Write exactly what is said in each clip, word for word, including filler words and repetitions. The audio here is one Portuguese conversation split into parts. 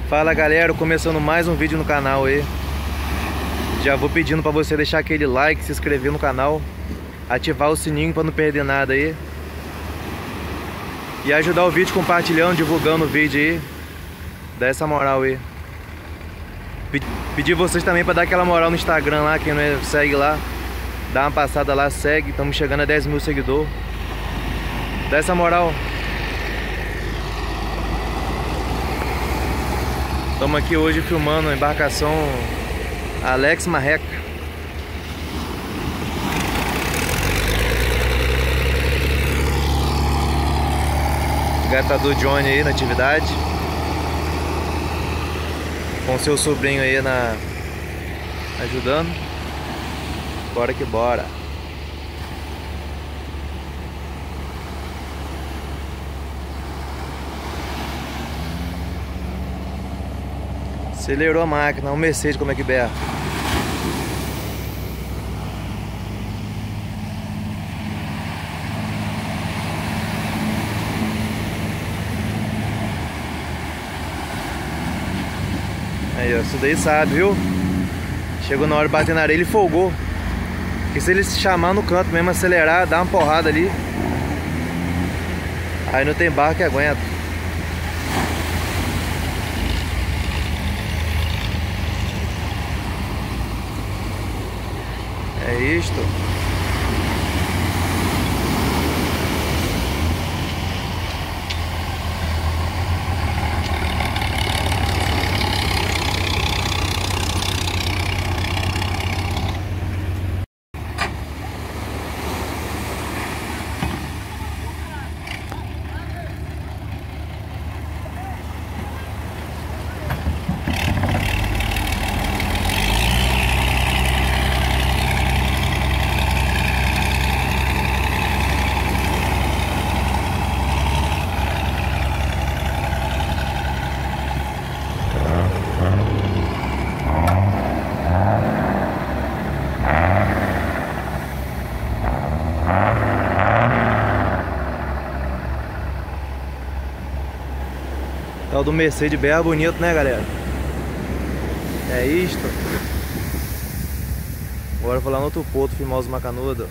Fala galera, começando mais um vídeo no canal aí. Já vou pedindo pra você deixar aquele like, se inscrever no canal, ativar o sininho pra não perder nada aí. E ajudar o vídeo compartilhando, divulgando o vídeo aí. Dá essa moral aí. Pedir vocês também pra dar aquela moral no Instagram lá, quem não é, segue lá. Dá uma passada lá, segue, estamos chegando a dez mil seguidores. Dá essa moral. Estamos aqui hoje filmando a embarcação Alex Marreca. Gatador Johnny aí na atividade, com seu sobrinho aí na ajudando. Bora que bora. Acelerou a máquina, um Mercedes como é que berra. Aí, ó, isso daí sabe, viu? Chegou na hora de bater na areia, ele folgou. Porque se ele se chamar no canto mesmo, acelerar, dar uma porrada ali, aí não tem barco que aguenta. É isto. Tal do Mercedes berra bonito, né, galera? É isto. Agora eu vou lá no outro porto filmar os macanudos.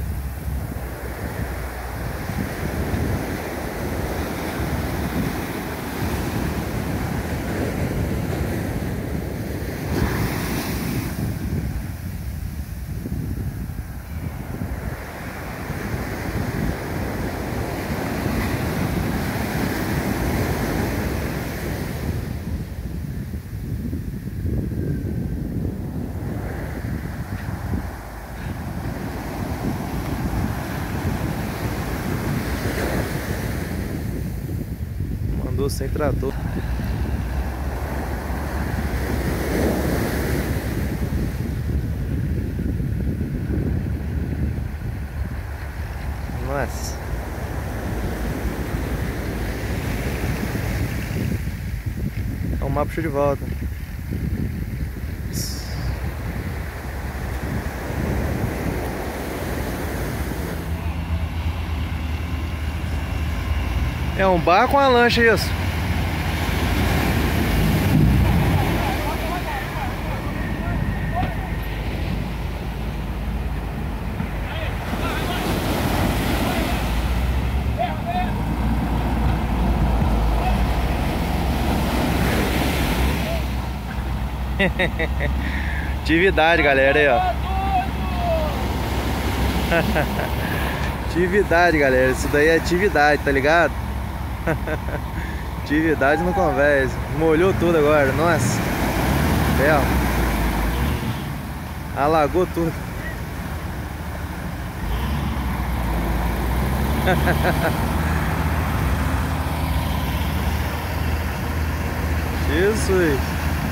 Mandou sem trator. Nossa. É um mapa show de volta. É um barco ou uma lancha isso? Atividade, galera, aí, ó. Atividade, galera. Isso daí é atividade, tá ligado? Atividade no conversa. Molhou tudo agora, nossa. É, ó. Alagou tudo. Jesus.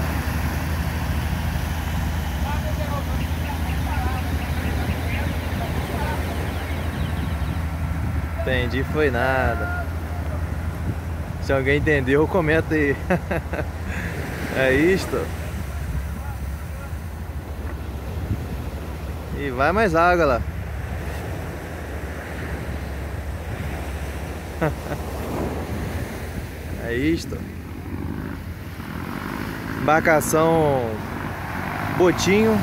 Entendi, foi nada. Se alguém entendeu, comenta aí. É isto. E vai mais água lá. É isto. Embarcação Botinho,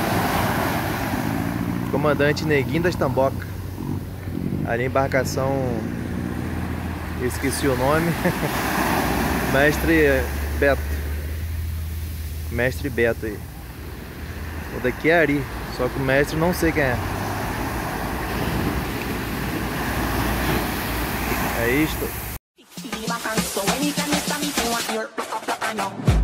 comandante Neguinho das Tamboca. Ali a embarcação, esqueci o nome. Mestre Beto. Mestre Beto aí. O daqui é Ari, só que o mestre não sei quem é. É isto.